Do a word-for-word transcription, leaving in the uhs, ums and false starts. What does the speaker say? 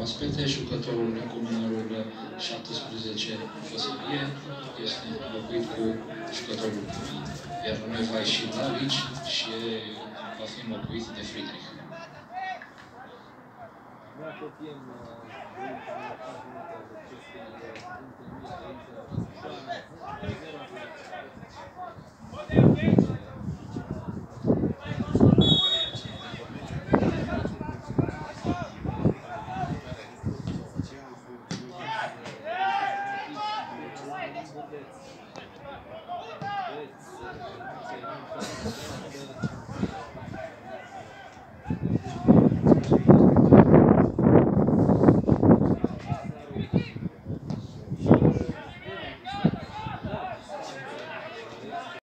oaspete, jucătorul cu numărul șaptesprezece Făsărie este înlocuit cu jucătorul Cumi, iar noi va ieși Lavici și va fi înlocuit de Friedrich. Thank you.